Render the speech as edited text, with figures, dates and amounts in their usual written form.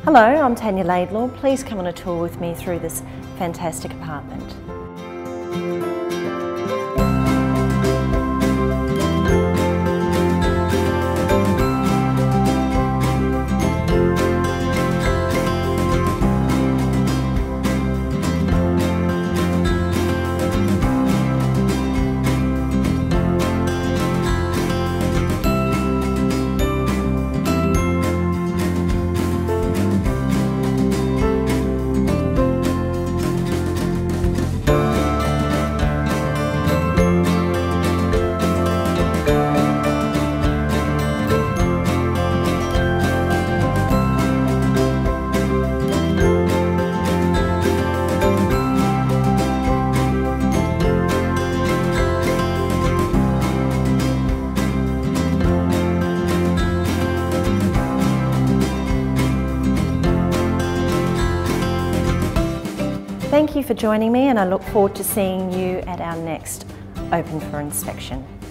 Hello, I'm Tanya Laidlaw. Please come on a tour with me through this fantastic apartment. Thank you for joining me, and I look forward to seeing you at our next Open for Inspection.